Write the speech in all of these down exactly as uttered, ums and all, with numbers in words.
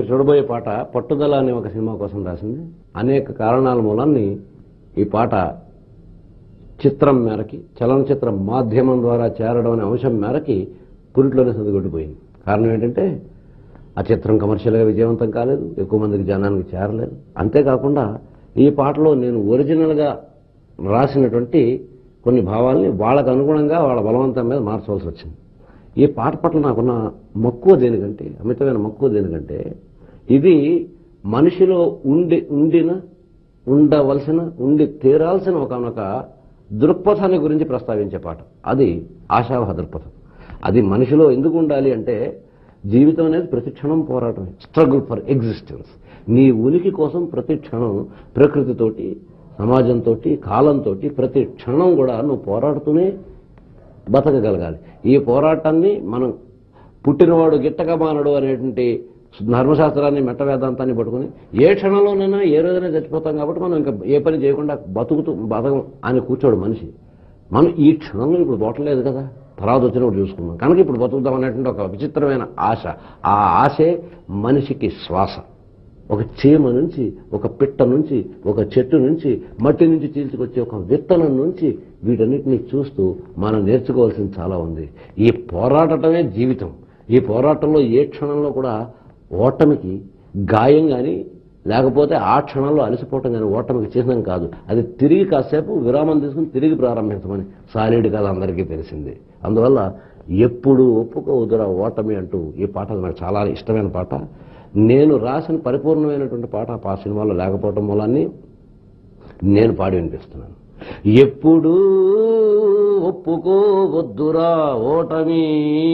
మీరు చూడబోయే పాట పట్టుదల అనే ఒక సినిమా కోసం రాసింది. అనేక కారణాల మూలాన్ని ఈ పాట చిత్రం మేరకి, చలనచిత్ర మాధ్యమం ద్వారా చేరడం అనే అంశం మేరకి పురిట్లోనే సర్దుకొట్టిపోయింది. కారణం ఏంటంటే ఆ చిత్రం కమర్షియల్గా విజయవంతం కాలేదు, ఎక్కువ మందికి జనానికి చేరలేదు. అంతేకాకుండా ఈ పాటలో నేను ఒరిజినల్గా రాసినటువంటి కొన్ని భావాల్ని వాళ్ళకు అనుగుణంగా వాళ్ళ బలవంతం మీద మార్చవలసి వచ్చింది. ఈ పాట పట్ల నాకున్న మక్కువ దేనికంటే, అమితమైన మక్కువ దేనికంటే, ఇది మనిషిలో ఉండి ఉండిన ఉండవలసిన ఉండి తీరాల్సిన ఒకనొక దృక్పథాన్ని గురించి ప్రస్తావించే పాట. అది ఆశావహ దృక్పథం. అది మనిషిలో ఎందుకు ఉండాలి అంటే, జీవితం అనేది ప్రతి క్షణం పోరాటమే, స్ట్రగుల్ ఫర్ ఎగ్జిస్టెన్స్. నీ ఉనికి కోసం ప్రతి క్షణం ప్రకృతితోటి, సమాజంతో, కాలంతో ప్రతి క్షణం కూడా నువ్వు పోరాడుతూనే బతకగలగాలి. ఈ పోరాటాన్ని మనం పుట్టినవాడు గిట్టక మానడు అనేటువంటి ధర్మశాస్త్రాన్ని మెట్ట వేదాంతాన్ని పట్టుకుని ఏ క్షణంలోనైనా ఏ రోజైనా చచ్చిపోతాం కాబట్టి మనం ఇంకా ఏ పని చేయకుండా బతుకుతూ బతకం అని కూర్చోడు మనిషి. మనం ఈ క్షణంలో ఇప్పుడు పోవట్లేదు కదా, తర్వాత వచ్చినప్పుడు చూసుకుందాం, కనుక ఇప్పుడు బతుకుతాం అనేటువంటి ఒక విచిత్రమైన ఆశ. ఆ ఆశే మనిషికి శ్వాస. ఒక చీమ నుంచి, ఒక పిట్ట నుంచి, ఒక చెట్టు నుంచి, మట్టి నుంచి చీల్చుకొచ్చే ఒక విత్తనం నుంచి వీటన్నిటినీ చూస్తూ మనం నేర్చుకోవాల్సింది చాలా ఉంది. ఈ పోరాటమే జీవితం. ఈ పోరాటంలో ఏ క్షణంలో కూడా ఓటమికి గాయం కానీ, లేకపోతే ఆ క్షణంలో అలసిపోవటం కానీ ఓటమికి చిహ్నం కాదు. అది తిరిగి కాసేపు విరామం తీసుకుని తిరిగి ప్రారంభించమని సాలీడు కాదు, అందరికీ తెలిసింది. అందువల్ల ఎప్పుడు ఒప్పుకోవద్దురా ఓటమి అంటూ ఈ పాట నాకు చాలా ఇష్టమైన పాట. నేను రాసిన పరిపూర్ణమైనటువంటి పాట ఆ సినిమాలో లేకపోవటం మూలాన్ని నేను పాడి వినిపిస్తున్నాను. ఎప్పుడు ఒప్పుకోవద్దురా ఓటమి,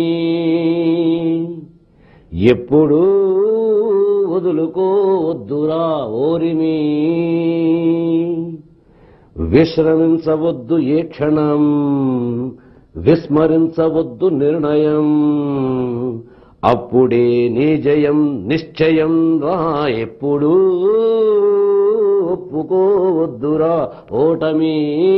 ఎప్పుడు వదులుకోవద్దురా ఓరిమి, విశ్రమించవద్దు ఏ క్షణం, విస్మరించవద్దు నిర్ణయం, అప్పుడే నీ జయం నిశ్చయం రా. ఎప్పుడు ఒప్పుకోవద్దురా ఓటమి.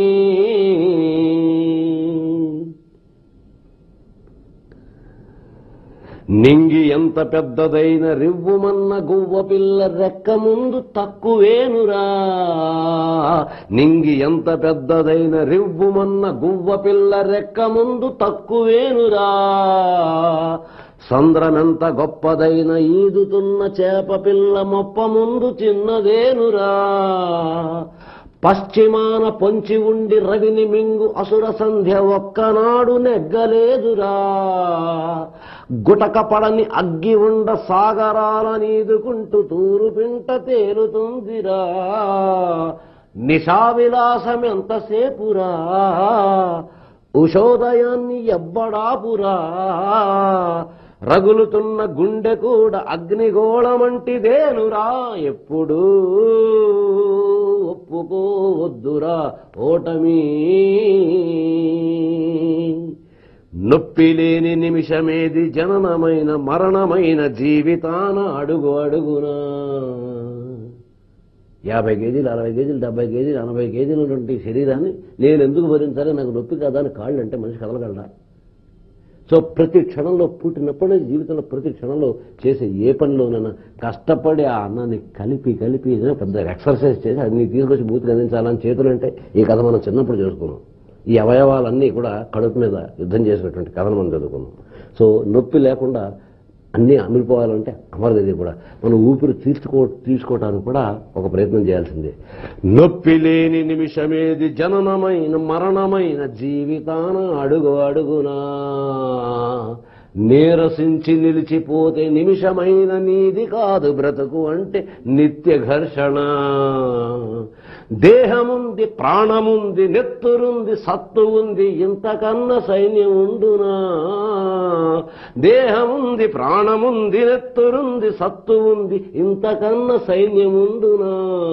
నింగి ఎంత పెద్దదైన రివ్వుమన్న గువ్వ పిల్ల రెక్క ముందు తక్కువేనురా. నింగి ఎంత పెద్దదైన రివ్వుమన్న గువ్వ పిల్ల రెక్క ముందు తక్కువేనురా. సంద్రమెంత గొప్పదైన ఈదుతున్న చేప పిల్ల మొప్ప ముందు చిన్నదేనురా. పశ్చిమాన పొంచి ఉండి రవిని మింగు అసుర సంధ్య ఒక్కనాడు నెగ్గలేదురా. గుటక పడని అగ్గి ఉండ సాగరాల నీదుకుంటూ తూరు పింట తేలుతుందిరా. నిశా విలాసం ఎంతసేపురా, ఉషోదయాన్ని ఎవ్వడాపురా. రగులుతున్న గుండె కూడా అగ్నిగోళమంటిదేనురా. ఎప్పుడు ఒప్పుకోవద్దురా ఓటమి. నొప్పిలేని నిమిషమేది జననమైన మరణమైన జీవితాన అడుగు అడుగునా. యాభై కేజీలు, అరవై కేజీలు, డెబ్బై కేజీలు, ఎనభై కేజీలు ఉన్నటువంటి శరీరాన్ని నేను ఎందుకు భరించాలి, నాకు నొప్పి కాదా అని కాళ్ళు అంటే మనిషి కదలగలడా? సో ప్రతి క్షణంలో పుట్టినప్పుడే జీవితంలో ప్రతి క్షణంలో చేసే ఏ పనిలోనైనా కష్టపడి ఆ అన్నాన్ని కలిపి కలిపి పెద్ద ఎక్సర్సైజ్ చేసి అన్ని తీసుకొచ్చి మూతికి అందించాలని చేతులు అంటే ఈ కథ మనం చిన్నప్పుడు చేసుకున్నాం. ఈ అవయవాలన్నీ కూడా కడుపు మీద యుద్ధం చేసినటువంటి కథను మనం చదువుకున్నాం. సో నొప్పి లేకుండా అన్నీ అమిలిపోవాలంటే అమరది కూడా మనం ఊపిరి తీర్చుకో తీసుకోవటానికి కూడా ఒక ప్రయత్నం చేయాల్సిందే. నొప్పి లేని నిమిషమేది జననమైన మరణమైన జీవితాన అడుగు అడుగునా. నీరసించి నిలిచిపోతే నిమిషమైన నీది కాదు బ్రతుకు అంటే నిత్య ఘర్షణ. దేహముంది, ప్రాణముంది, నెత్తురుంది, సత్తు ఉంది, ఇంతకన్నా సైన్యం ఉండునా. దేహముంది, ప్రాణముంది, నెత్తురుంది, సత్తు ఉంది, ఇంతకన్నా సైన్యం ఉండునా.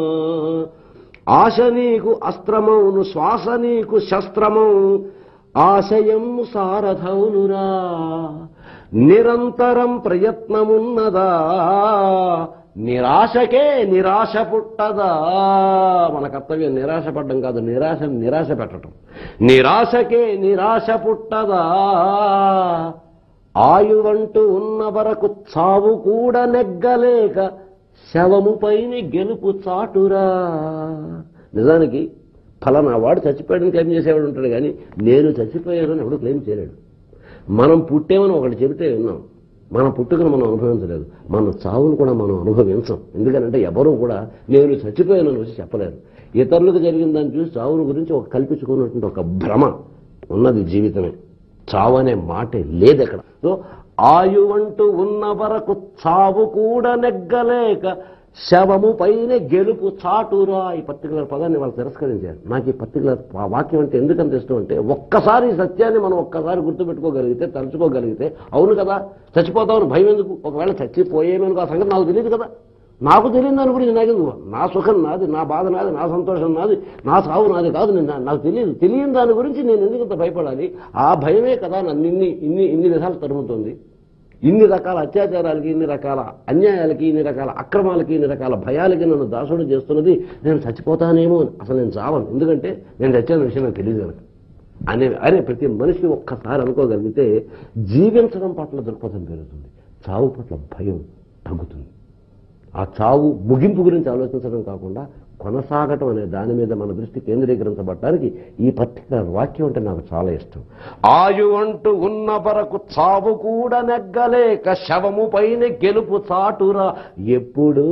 ఆశ నీకు అస్త్రమౌను, శ్వాస నీకు శస్త్రమౌను, ఆశయము సారథౌనురా. నిరంతరం ప్రయత్నమున్నదా, నిరాశకే నిరాశ పుట్టదా. మన కర్తవ్యం నిరాశ పడ్డం కాదు, నిరాశ నిరాశ పెట్టడం. నిరాశకే నిరాశ పుట్టదా, ఆయువంటూ ఉన్న వరకు చావు కూడా నెగ్గలేక శవము పైన గెలుపు చాటురా. నిజానికి ఫలానా వాడు చచ్చిపోయాడని క్లెయిమ్ చేసేవాడు ఉంటాడు, కానీ నేను చచ్చిపోయానని ఎవడు క్లెయిమ్ చేయలేడు. మనం పుట్టేమని ఒకటి చెబితే విన్నాం, మన పుట్టుకను మనం అనుభవించలేదు, మన చావును కూడా మనం అనుభవించం. ఎందుకంటే ఎవరూ కూడా నేను చచ్చిపోయానని వచ్చి చెప్పలేరు. ఇతరులకు జరిగిన దాన్ని చూసి చావుని గురించి ఒక కల్పించుకున్నటువంటి ఒక భ్రమ ఉన్నది జీవితమే. చావు అనే మాటే లేదు ఎక్కడ. సో ఆయువంటూ ఉన్న వరకు చావు కూడా నెగ్గలేక శవము పైన గెలుపు చాటురా. ఈ పర్టికులర్ పదాన్ని వాళ్ళు తిరస్కరించారు. నాకు ఈ పర్టికులర్ వాక్యం అంటే ఎందుకంత ఇష్టం అంటే, ఒక్కసారి ఈ సత్యాన్ని మనం ఒక్కసారి గుర్తుపెట్టుకోగలిగితే, తలుచుకోగలిగితే, అవును కదా చచ్చిపోతామని భయం ఎందుకు? ఒకవేళ చచ్చిపోయేమనుకో ఆ సంగతి నాకు తెలియదు కదా. నాకు తెలియని దాని గురించి నాకెందుకు? నా సుఖం నాది, నా బాధ నాది, నా సంతోషం నాది, నా సావు నాది కాదు. నేను నాకు తెలియదు. తెలియని దాని గురించి నేను ఎందుకంత భయపడాలి? ఆ భయమే కదా నన్ను ఇన్ని ఇన్ని ఇన్ని విధాలు తరుముతుంది. ఇన్ని రకాల అత్యాచారాలకి, ఇన్ని రకాల అన్యాయాలకి, ఇన్ని రకాల అక్రమాలకి, ఇన్ని రకాల భయాలకి నన్ను దాసుడు చేస్తున్నది. నేను చచ్చిపోతానేమో అని. అసలు నేను చావను, ఎందుకంటే నేను చచ్చిన విషయం నాకు తెలియదు కనుక అనే అరే ప్రతి మనిషి ఒక్కసారి అనుకోగలిగితే జీవించడం పట్ల దృక్పథం పెరుగుతుంది, చావు పట్ల భయం తగ్గుతుంది. ఆ చావు ముగింపు గురించి ఆలోచించడం కాకుండా కొనసాగటం అనే దాని మీద మన దృష్టి కేంద్రీకరించబడటానికి ఈ పర్టికులర్ వాక్యం అంటే నాకు చాలా ఇష్టం. ఆయు అంటూ ఉన్న వరకు చావు కూడా నెగ్గలేక శవము పైన గెలుపు చాటురా. ఎప్పుడు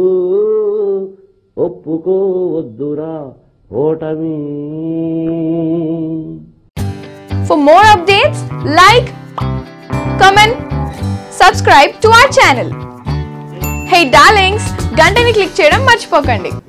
ఒప్పుకోవద్దురా ఓటమి. For more updates, like, comment, subscribe to our channel. Hey darlings, గంటని click చేయడం మర్చిపోకండి.